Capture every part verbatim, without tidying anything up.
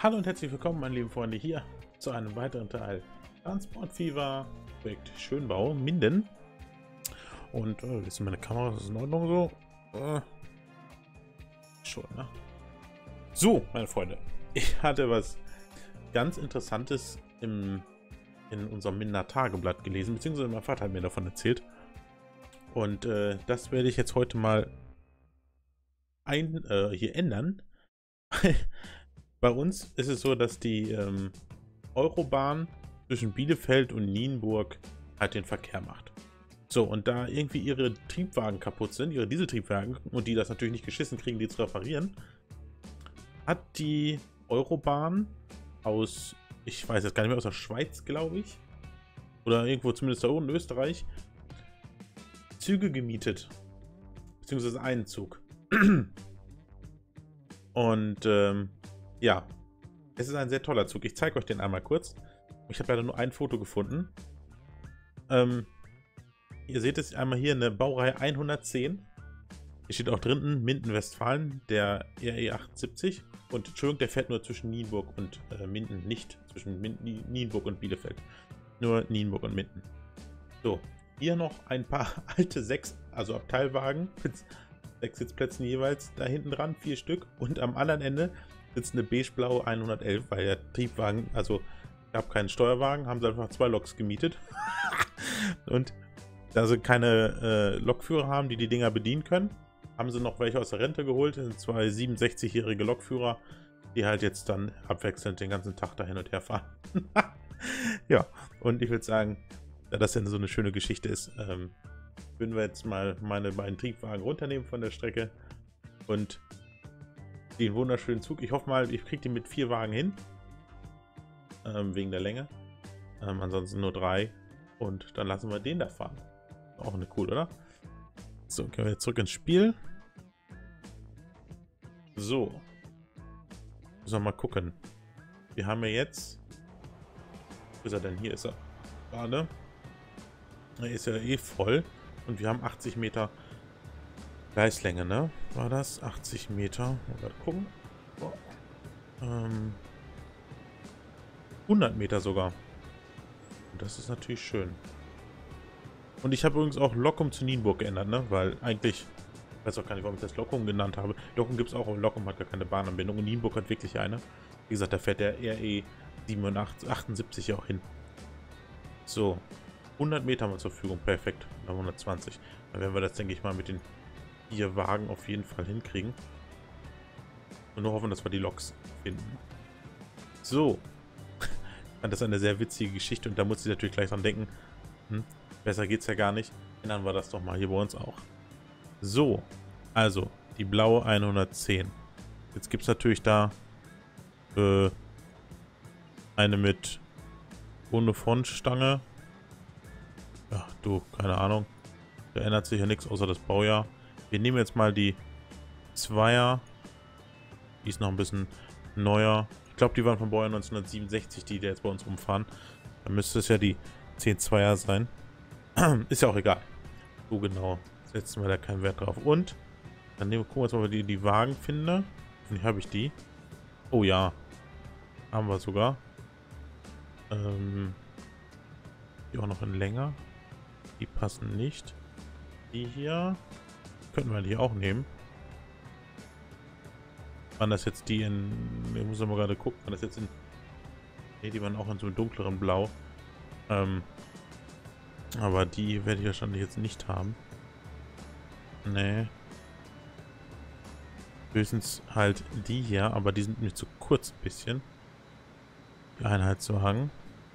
Hallo und herzlich willkommen, meine lieben Freunde, hier zu einem weiteren Teil Transport Fever Projekt Schönbau Minden. Und äh, ist meine Kamera, ist in Ordnung so? Äh, schon, ne? So, meine Freunde, ich hatte was ganz Interessantes im, in unserem Mindener Tageblatt gelesen, beziehungsweise mein Vater hat mir davon erzählt. Und äh, das werde ich jetzt heute mal ein, äh, hier ändern. Bei uns ist es so, dass die ähm, Eurobahn zwischen Bielefeld und Nienburg halt den Verkehr macht. So, und da irgendwie ihre Triebwagen kaputt sind, ihre Dieseltriebwagen, und die das natürlich nicht geschissen kriegen, die zu reparieren, hat die Eurobahn aus, ich weiß jetzt gar nicht mehr, aus der Schweiz, glaube ich, oder irgendwo zumindest da oben in Österreich, Züge gemietet. Beziehungsweise einen Zug. Und, ähm, ja, es ist ein sehr toller Zug. Ich zeige euch den einmal kurz. Ich habe leider nur ein Foto gefunden. Ähm, ihr seht es einmal hier in der Baureihe hundertzehn. Hier steht auch drinnen Minden, Westfalen, der R E achtundsiebzig. Und Entschuldigung, der fährt nur zwischen Nienburg und äh, Minden, nicht zwischen Min Nienburg und Bielefeld. Nur Nienburg und Minden. So, hier noch ein paar alte sechs, also Abteilwagen mit sechs Sitzplätzen jeweils da hinten dran, vier Stück. Und am anderen Ende sitzt eine beige-blaue hundertelf, weil der Triebwagen, also gab keinen Steuerwagen, haben sie einfach zwei Loks gemietet. Und da sie keine äh, Lokführer haben, die die Dinger bedienen können, haben sie noch welche aus der Rente geholt. Das sind zwei siebenundsechzigjährige Lokführer, die halt jetzt dann abwechselnd den ganzen Tag da hin und her fahren. Ja, und ich würde sagen, da das ja so eine schöne Geschichte ist, ähm, würden wir jetzt mal meine beiden Triebwagen runternehmen von der Strecke und den wunderschönen Zug. Ich hoffe mal, ich kriege den mit vier Wagen hin. Ähm, wegen der Länge. Ähm, ansonsten nur drei. Und dann lassen wir den da fahren. Auch eine cool, oder? So, gehen wir jetzt zurück ins Spiel. So. Müssen wir mal gucken. Wir haben ja jetzt... Wo ist er denn? Hier ist er. Gerade. Er ist ja eh voll. Und wir haben achtzig Meter Gleislänge, ne? War das? achtzig Meter. Mal gucken. Oh. Ähm, hundert Meter sogar. Und das ist natürlich schön. Und ich habe übrigens auch Lockum zu Nienburg geändert, ne? Weil eigentlich, ich weiß auch gar nicht, warum ich das Lockum genannt habe. Lockum gibt es auch, aber Lockum hat gar keine Bahnanbindung. Und Nienburg hat wirklich eine. Wie gesagt, da fährt der R E achtundsiebzig auch hin. So. hundert Meter haben wir zur Verfügung. Perfekt. Dann hundertzwanzig. Dann werden wir das, denke ich mal, mit den vier Wagen auf jeden Fall hinkriegen. Und nur hoffen, dass wir die Loks finden. So. Das ist eine sehr witzige Geschichte und da muss ich natürlich gleich dran denken. Hm, besser geht's ja gar nicht. Ändern wir das doch mal hier bei uns auch. So. Also, die blaue hundertzehn. Jetzt gibt es natürlich da äh, eine mit ohne Frontstange. Ja, du, keine Ahnung. Da ändert sich ja nichts außer das Baujahr. Wir nehmen jetzt mal die Zweier. Die ist noch ein bisschen neuer. Ich glaube, die waren von Baujahr neunzehnhundertsiebenundsechzig, die, die jetzt bei uns rumfahren. Dann müsste es ja die zehn Zweier sein. Ist ja auch egal. So genau. Setzen wir da keinen Wert drauf. Und dann nehmen wir, gucken wir jetzt mal, ob ich die, die Wagen finde. Hoffentlich habe ich die. Oh ja. Haben wir sogar. Ähm, die auch noch in länger. Die passen nicht. Die hier könnten wir die auch nehmen. Waren das jetzt die in... Ich muss mal gerade gucken. Waren das jetzt in... Ne, die waren auch in so einem dunkleren Blau. Ähm, aber die werde ich wahrscheinlich jetzt nicht haben. Nee. Höchstens halt die hier, aber die sind mir zu kurz ein bisschen. Die Einheitswagen.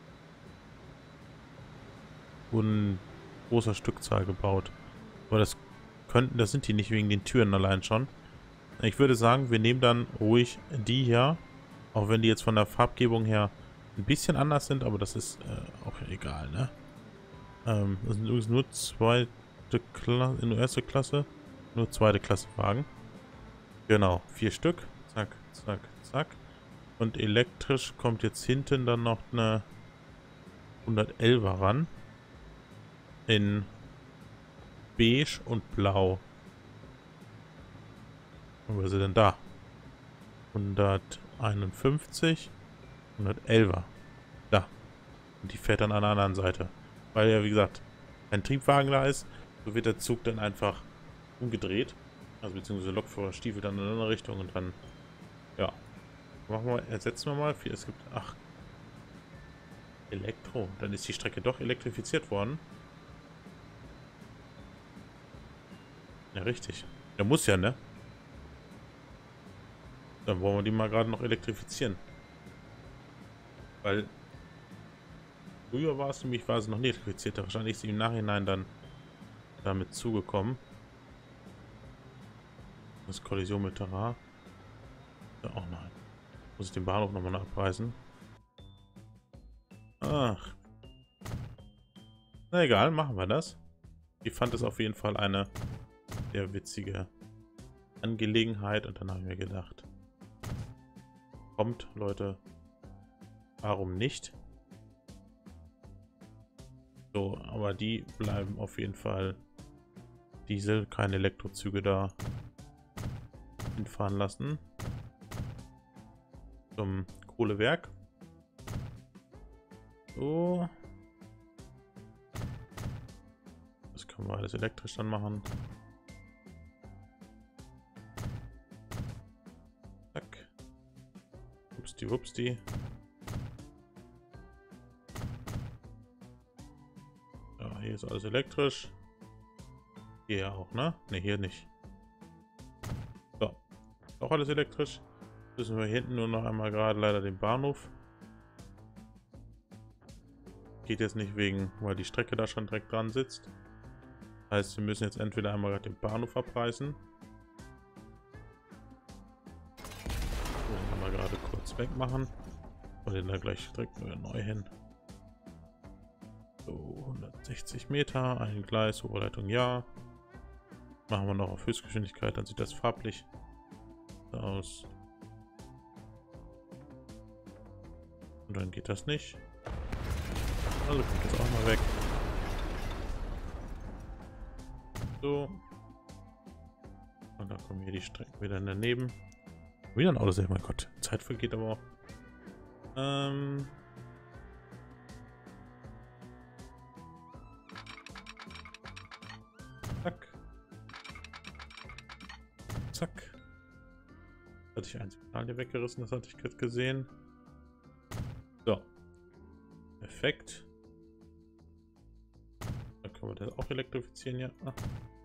Wurden großer Stückzahl gebaut. Aber das könnten, das sind die nicht wegen den Türen allein schon. Ich würde sagen, wir nehmen dann ruhig die hier. Auch wenn die jetzt von der Farbgebung her ein bisschen anders sind, aber das ist äh, auch egal, ne? Ähm, das sind übrigens nur zweite Klasse, in der erste Klasse. Nur zweite Klasse Wagen. Genau, vier Stück. Zack, zack, zack. Und elektrisch kommt jetzt hinten dann noch eine hundertelfer ran. In beige und blau. Wo ist sie denn da? hunderteinundfünfzig, hundertelf. Da. Und die fährt dann an der anderen Seite. Weil ja, wie gesagt, ein Triebwagen da ist, so wird der Zug dann einfach umgedreht. Also beziehungsweise Lokführer stiefelt dann in eine andere Richtung und dann, ja. Machen wir, ersetzen wir mal. Es gibt, ach, Elektro. Dann ist die Strecke doch elektrifiziert worden. Ja, richtig. Der muss ja, ne? Dann wollen wir die mal gerade noch elektrifizieren. Weil früher war es nämlich, war es noch nicht elektrifiziert. Wahrscheinlich ist sie im Nachhinein dann damit zugekommen. Das Kollision mit Terrain. Ja, oh nein. Muss ich den Bahnhof nochmal nachpreisen? Ach. Na egal, machen wir das. Ich fand es auf jeden Fall eine sehr witzige Angelegenheit und dann habe ich mir gedacht, kommt Leute, warum nicht? So, aber die bleiben auf jeden Fall Diesel, keine Elektrozüge da hinfahren lassen. Zum Kohlewerk. So. Das können wir alles elektrisch dann machen. Zack. Wupsti, wupsti. Ja, hier ist alles elektrisch. Hier auch, ne? Ne, hier nicht. So. Auch alles elektrisch. Müssen wir hinten nur noch einmal gerade leider den Bahnhof. Geht jetzt nicht wegen, weil die Strecke da schon direkt dran sitzt. Heißt, wir müssen jetzt entweder einmal gerade den Bahnhof abreißen. Den einmal gerade kurz wegmachen. Und den da gleich direkt wieder neu hin. So, hundertsechzig Meter, ein Gleis, Oberleitung ja. Machen wir noch auf Höchstgeschwindigkeit, dann sieht das farblich aus. Und dann geht das nicht. Also kommt das auch mal weg. So. Und dann kommen hier die Strecken wieder daneben. Wieder ein Auto sehen, mein Gott. Zeit vergeht aber auch. Ähm. Zack. Zack. Hatte ich ein Signal hier weggerissen, das hatte ich gerade gesehen. So. Perfekt. Dann können wir das auch elektrifizieren, ja. Ah.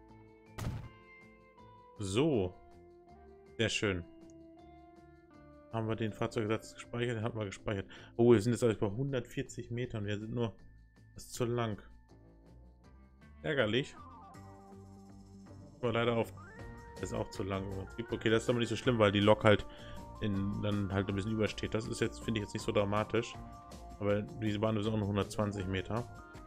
So. Sehr schön. Haben wir den Fahrzeugersatz gespeichert? Den hatten wir gespeichert. Oh, wir sind jetzt bei hundertvierzig Metern. Wir sind nur... Das ist zu lang. Ärgerlich. Aber leider auf... Das ist auch zu lang. Okay, das ist aber nicht so schlimm, weil die Lok halt in, dann halt ein bisschen übersteht. Das ist jetzt, finde ich, jetzt nicht so dramatisch. Aber diese Bahn ist auch nur hundertzwanzig Meter.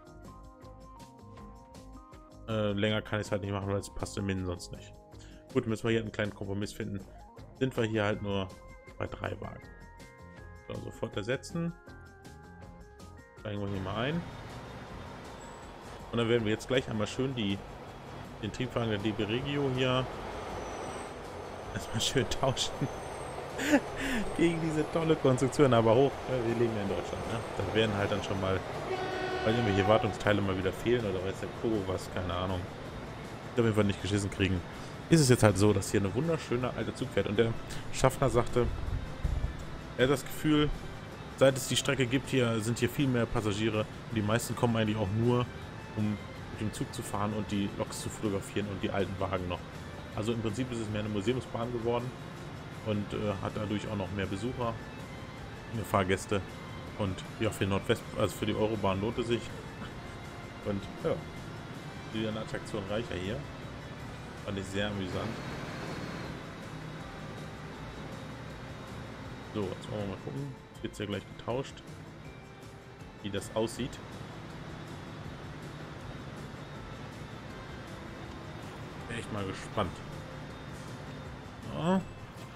Äh, länger kann ich es halt nicht machen, weil es passt im Innen sonst nicht. Gut, müssen wir hier einen kleinen Kompromiss finden. Sind wir hier halt nur bei drei Wagen. So, sofort ersetzen. Steigen wir hier mal ein. Und dann werden wir jetzt gleich einmal schön die, den Triebwagen der D B Regio hier erstmal schön tauschen. Gegen diese tolle Konstruktion, aber hoch. Ja, wir leben ja in Deutschland, ne? Da werden halt dann schon mal, weil irgendwelche Wartungsteile mal wieder fehlen oder weiß der Kogo was, keine Ahnung. Ich glaube, wir nicht geschissen kriegen. Ist es jetzt halt so, dass hier eine wunderschöne alte Zug fährt. Und der Schaffner sagte, er hat das Gefühl, seit es die Strecke gibt, hier sind hier viel mehr Passagiere. Und die meisten kommen eigentlich auch nur, um mit dem Zug zu fahren und die Loks zu fotografieren und die alten Wagen noch. Also im Prinzip ist es mehr eine Museumsbahn geworden und äh, hat dadurch auch noch mehr Besucher, mehr Fahrgäste. Und ja, für Nordwest, also für die Eurobahn lohnt es sich. Und ja, wieder eine Attraktion reicher hier. Fand ich sehr amüsant. So, jetzt wollen wir mal gucken. Jetzt wird es ja gleich getauscht, wie das aussieht. Bin echt mal gespannt. Ja.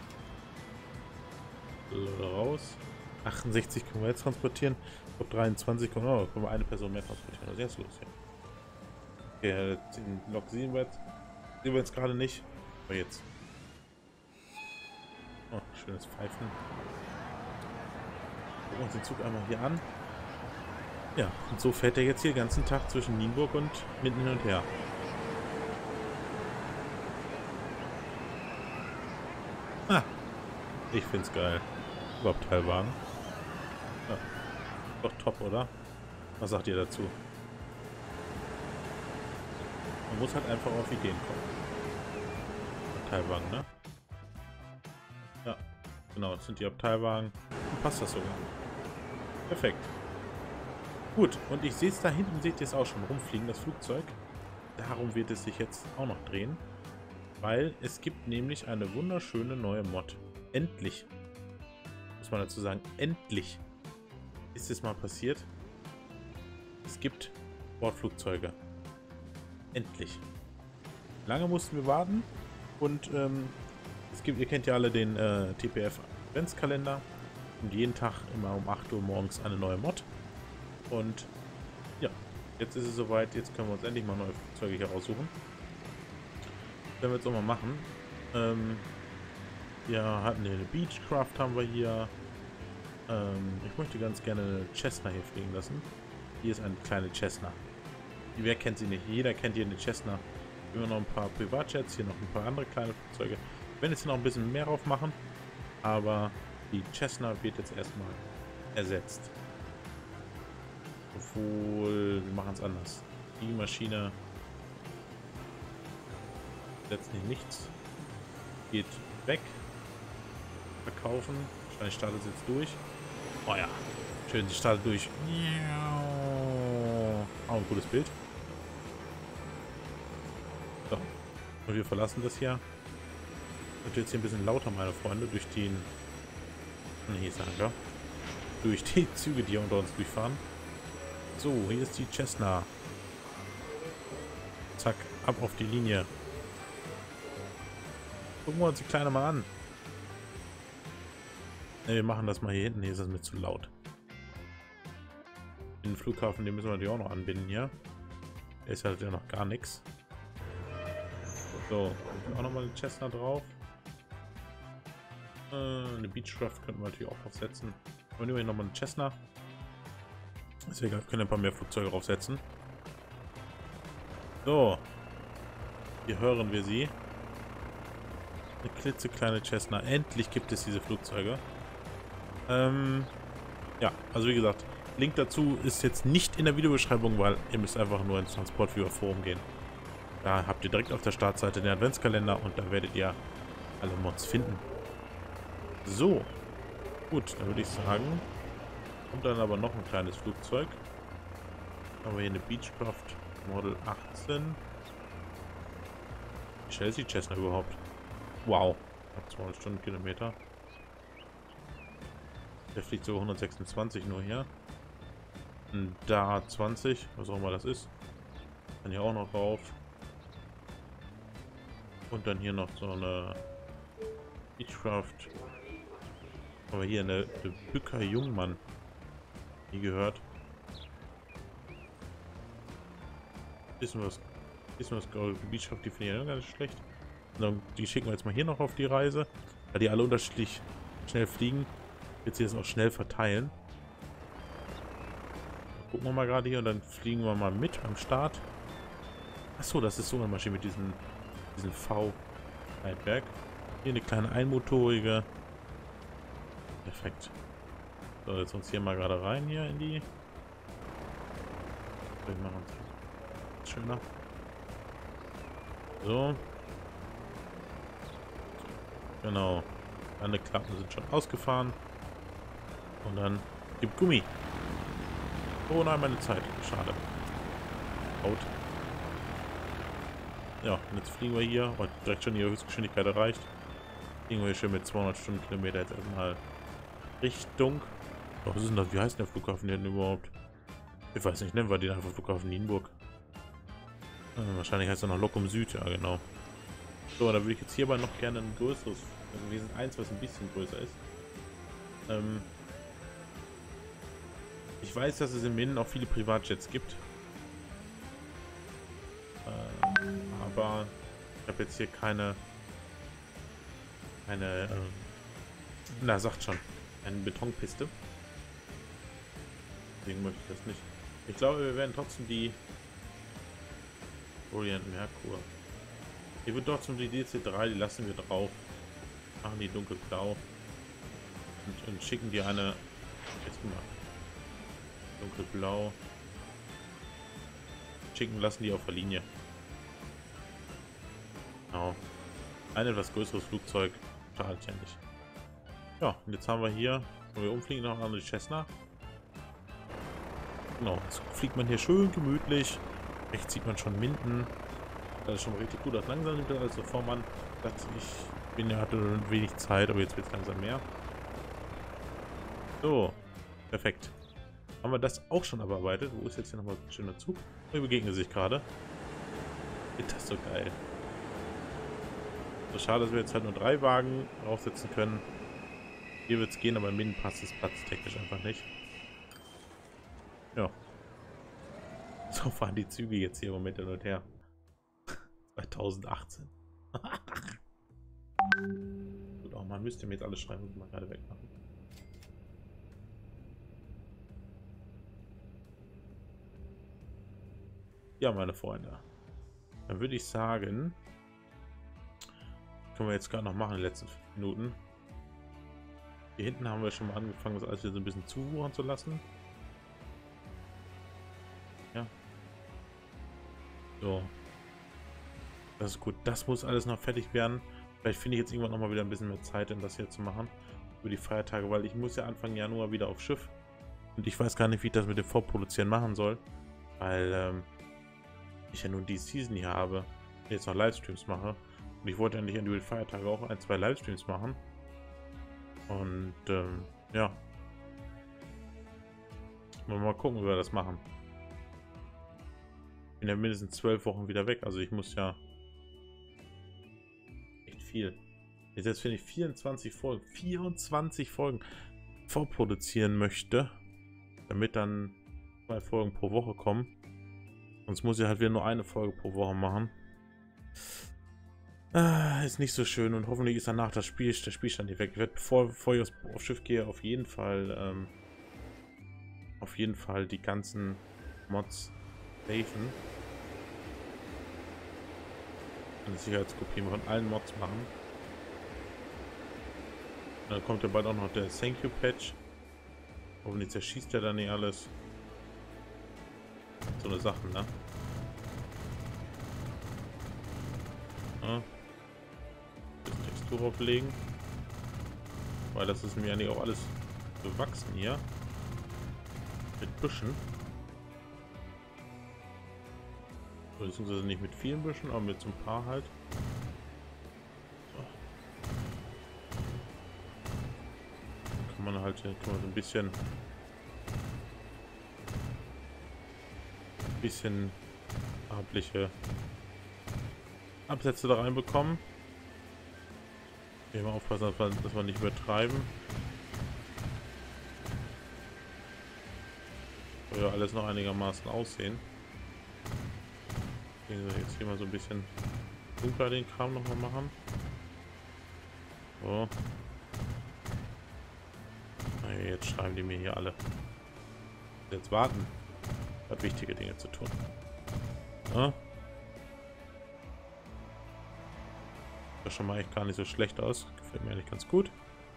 Raus. achtundsechzig können wir jetzt transportieren. Ich glaube dreiundzwanzig können, oh, können wir eine Person mehr transportieren. Also jetzt los hier. Okay, den Lok sehen wir jetzt. Sehen wir jetzt gerade nicht. Aber jetzt. Oh, schönes Pfeifen. Gucken uns den Zug einmal hier an. Ja, und so fährt er jetzt hier den ganzen Tag zwischen Nienburg und mitten hin und her. Ah, ich find's geil. Überhaupt Teilwagen. Ja, doch top, oder? Was sagt ihr dazu? Man muss halt einfach auf Ideen kommen. Abteilwagen, ne? Ja, genau, das sind die Abteilwagen. Dann passt das sogar. Perfekt. Gut, und ich sehe es da hinten, seht ihr es auch schon rumfliegen, das Flugzeug. Darum wird es sich jetzt auch noch drehen. Weil es gibt nämlich eine wunderschöne neue Mod. Endlich. Muss man dazu sagen, endlich ist es mal passiert. Es gibt Bordflugzeuge. Endlich. Lange mussten wir warten. Und ähm, es gibt, ihr kennt ja alle den äh, T P F Adventskalender. Und jeden Tag immer um acht Uhr morgens eine neue Mod. Und ja, jetzt ist es soweit. Jetzt können wir uns endlich mal neue Flugzeuge hier raussuchen. Das werden wir jetzt auch mal machen. Ähm, wir hatten hier eine Beechcraft, haben wir hier. Ähm, ich möchte ganz gerne eine Cessna hier fliegen lassen. Hier ist eine kleine Cessna. Wer kennt sie nicht? Jeder kennt hier eine Cessna. Immer noch ein paar Privatjets, hier noch ein paar andere kleine Flugzeuge. Wir werden jetzt hier noch ein bisschen mehr drauf machen, aber die Cessna wird jetzt erstmal ersetzt. Obwohl, wir machen es anders. Die Maschine setzt nicht nichts. Geht weg. Verkaufen. Wahrscheinlich startet es jetzt durch. Oh ja, schön, sie startet durch. Auch ein cooles Bild. So, und wir verlassen das hier. Wird jetzt hier ein bisschen lauter, meine Freunde, durch den... Nee, sagen wir. Durch die Züge, die hier unter uns durchfahren. So, hier ist die Cessna. Zack, ab auf die Linie. Gucken wir uns die Kleine mal an. Ne, wir machen das mal hier hinten. Hier ist das mir zu laut. Den Flughafen, den müssen wir natürlich auch noch anbinden hier. Der ist halt ja noch gar nichts. So, auch nochmal eine Cessna drauf. Äh, eine Beechcraft könnten wir natürlich auch aufsetzen. Aber nehmen wir nochmal eine Cessna. Ist egal, wir können ein paar mehr Flugzeuge draufsetzen. So. Hier hören wir sie. Eine klitzekleine Cessna. Endlich gibt es diese Flugzeuge. Ähm, ja, also wie gesagt, Link dazu ist jetzt nicht in der Videobeschreibung, weil ihr müsst einfach nur ins Transportviewer Forum gehen. Da habt ihr direkt auf der Startseite den Adventskalender und da werdet ihr alle Mods finden. So. Gut, dann würde ich sagen, kommt dann aber noch ein kleines Flugzeug. Haben wir hier eine Beechcraft Model achtzehn. Wie schnell ist die Cessna überhaupt? Wow. zweihundert Stundenkilometer. Der fliegt sogar hundertsechsundzwanzig nur hier. Und da zwanzig, was auch immer das ist. Dann hier auch noch drauf. Und dann hier noch so eine Beechcraft. Aber hier eine, eine Bücker Jungmann. Nie gehört. Wissen wir was? Wissen wir was? Die Beechcraft, die finde ich ja gar nicht schlecht. Und dann, die schicken wir jetzt mal hier noch auf die Reise. Weil die alle unterschiedlich schnell fliegen. Jetzt hier das auch schnell verteilen. Gucken wir mal gerade hier und dann fliegen wir mal mit am Start. Achso, das ist so eine Maschine mit diesem, diesem V-Leitwerk. Hier eine kleine einmotorige. Perfekt. So, jetzt uns hier mal gerade rein hier in die. Wir machen es schöner. So. Genau. Alle Klappen sind schon ausgefahren. Und dann gibt Gummi. Oh nein, meine Zeit. Schade. Out. Ja, und jetzt fliegen wir hier. Oh, direkt schon die Höchstgeschwindigkeit erreicht. Fliegen wir hier schön mit zweihundert Stundenkilometer jetzt erstmal Richtung. Oh, was ist denn das? Wie heißt der Flughafen denn überhaupt? Ich weiß nicht, nennen wir den einfach Flughafen Nienburg. Äh, wahrscheinlich heißt er noch Locum Süd, ja genau. So, da würde ich jetzt hierbei noch gerne ein größeres, also wir sind eins, was ein bisschen größer ist. Ähm, ich weiß, dass es in Minden auch viele Privatjets gibt. Ähm, aber ich habe jetzt hier keine, keine, ähm, Na, sagt schon. Eine Betonpiste. Deswegen möchte ich das nicht. Ich glaube, wir werden trotzdem die Orient Merkur. Hier wird trotzdem die D C drei, die lassen wir drauf. Machen die dunkelblau. Und, und schicken die eine. Jetzt mal. Dunkelblau. Schicken lassen die auf der Linie. Genau. Ein etwas größeres Flugzeug. Schadet ja nicht. Ja, und jetzt haben wir hier, wenn wir umfliegen, noch eine Cessna. Genau, jetzt fliegt man hier schön gemütlich. Rechts sieht man schon Minden. Das ist schon richtig gut. Das langsam nimmt das alles so vor, man. Ich bin ja hatte wenig Zeit, aber jetzt wird es langsam mehr. So, perfekt. Haben wir das auch schon bearbeitet? Wo ist jetzt hier nochmal ein schöner Zug? Wir begegnen sich gerade. Ist das so geil. So schade, dass wir jetzt halt nur drei Wagen draufsetzen können. Hier wird es gehen, aber in Minden passt es platztechnisch einfach nicht. Ja. So fahren die Züge jetzt hier im Moment hin und her. zweitausendachtzehn. Gut, auch man müsste mir jetzt alles schreiben und mal gerade wegmachen. Ja, meine Freunde. Dann würde ich sagen, können wir jetzt gerade noch machen in den letzten fünf Minuten. Hier hinten haben wir schon mal angefangen, das alles wieder so ein bisschen zuwuchern zu lassen. Ja. So. Das ist gut. Das muss alles noch fertig werden. Vielleicht finde ich jetzt irgendwann noch mal wieder ein bisschen mehr Zeit, um das hier zu machen. Über die Feiertage, weil ich muss ja Anfang Januar wieder auf Schiff. Und ich weiß gar nicht, wie ich das mit dem Vorproduzieren machen soll. Weil ähm, ich ja nun die Season hier habe. Und jetzt noch Livestreams mache. Und ich wollte endlich über die Feiertage auch ein, zwei Livestreams machen. Und ähm, ja. Mal gucken, wie wir das machen. Ich bin ja mindestens zwölf Wochen wieder weg. Also ich muss ja echt viel. Jetzt finde ich vierundzwanzig Folgen. vierundzwanzig Folgen vorproduzieren möchte. Damit dann zwei Folgen pro Woche kommen. Sonst muss ich halt wieder nur eine Folge pro Woche machen. Ah, ist nicht so schön und hoffentlich ist danach das Spiel, der Spielstand hier weg. Ich werde, bevor, bevor ich aufs Schiff gehe, auf jeden Fall ähm, auf jeden Fall die ganzen Mods safen. Eine Sicherheitskopie von allen Mods machen. Und dann kommt ja bald auch noch der Thank You Patch. Hoffentlich zerschießt er dann nicht alles. So eine Sache, ne? Ja. Bisschen Textur auflegen. Weil das ist mir eigentlich auch alles bewachsen hier. Mit Büschen. Beziehungsweise nicht mit vielen Büschen, aber mit so ein paar halt. So. Dann kann man halt hier kann man so ein bisschen bisschen farbliche Absätze da reinbekommen. Hier mal aufpassen, dass wir, dass wir nicht übertreiben. Soll ja alles noch einigermaßen aussehen. Jetzt hier mal so ein bisschen dunkler den Kram noch mal machen. So. Na, jetzt schreiben die mir hier alle. Jetzt warten. Hat wichtige Dinge zu tun. Ja. Das schon mal echt gar nicht so schlecht aus. Gefällt mir eigentlich ganz gut.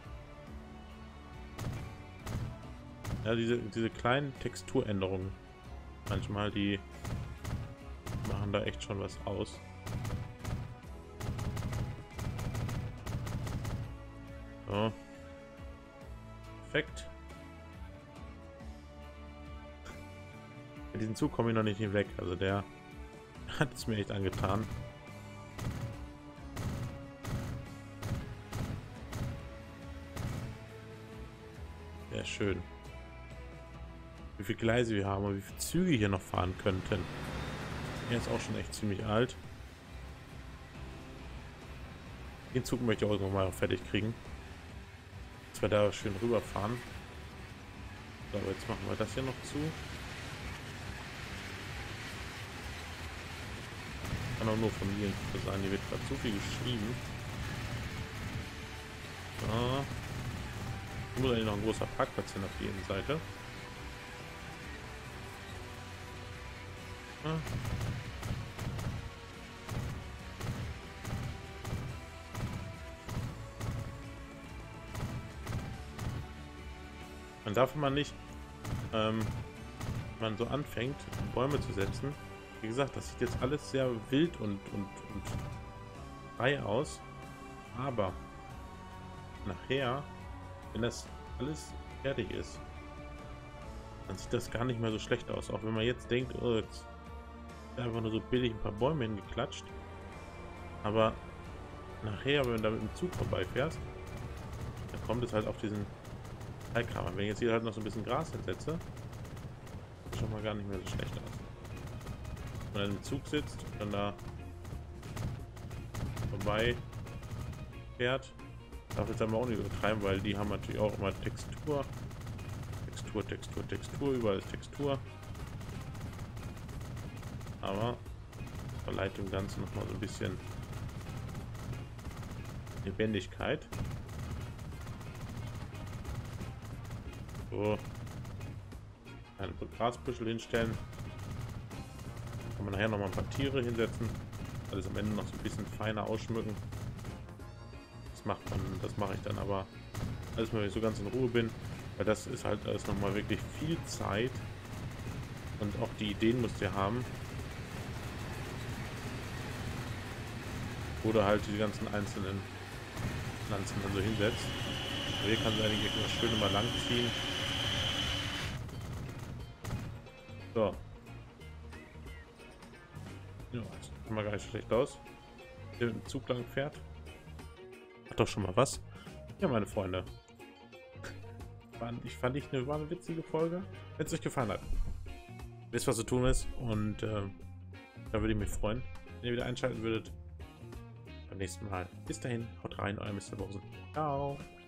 Ja, diese, diese kleinen Texturänderungen. Manchmal, die machen da echt schon was aus. So. Perfekt. Mit diesem Zug komme ich noch nicht hinweg. Also der hat es mir echt angetan. Sehr schön. Wie viele Gleise wir haben und wie viele Züge hier noch fahren könnten. Der ist auch schon echt ziemlich alt. Den Zug möchte ich auch irgendwann mal fertig kriegen. Dass wir da schön rüberfahren. So, aber jetzt machen wir das hier noch zu. Kann auch nur Familiengruppe sein. Hier wird gerade so viel geschrieben. So. Hier muss eigentlich noch ein großer Parkplatz hin auf die Innenseite. Ja. Man darf immer nicht, ähm, wenn man so anfängt, Bäume zu setzen. Wie gesagt, das sieht jetzt alles sehr wild und, und, und frei aus. Aber nachher, wenn das alles fertig ist, dann sieht das gar nicht mehr so schlecht aus. Auch wenn man jetzt denkt, oh, jetzt ist einfach nur so billig ein paar Bäume hingeklatscht. Aber nachher, wenn du da mit dem Zug vorbeifährst, dann kommt es halt auf diesen Teilkram. Wenn ich jetzt hier halt noch so ein bisschen Gras hinsetze, sieht schon mal gar nicht mehr so schlecht aus. Wenn man im Zug sitzt und dann da vorbei fährt, darf jetzt aber auch nicht übertreiben, weil die haben natürlich auch immer Textur. Textur, Textur, Textur, überall ist Textur. Aber verleiht dem Ganzen nochmal so ein bisschen Lebendigkeit. So. Eine Grasbüschel hinstellen. Kann man nachher nochmal ein paar Tiere hinsetzen. Alles am Ende noch so ein bisschen feiner ausschmücken. Das macht man, das mache ich dann aber alles, wenn ich so ganz in Ruhe bin. Weil das ist halt alles nochmal wirklich viel Zeit. Und auch die Ideen musst du haben. Oder halt die ganzen einzelnen Pflanzen dann so hinsetzt. Aber hier kann es eigentlich immer schön immer lang ziehen. So. Ja, das sieht mal gar nicht schlecht aus. Hier mit dem Zug lang fährt. Hat doch schon mal was. Ja, meine Freunde. Ich fand ich eine, war eine witzige Folge. Wenn es euch gefallen hat, wisst, was zu tun ist. Und äh, da würde ich mich freuen, wenn ihr wieder einschalten würdet. Beim nächsten Mal. Bis dahin, haut rein, euer Mister Bosen. Ciao.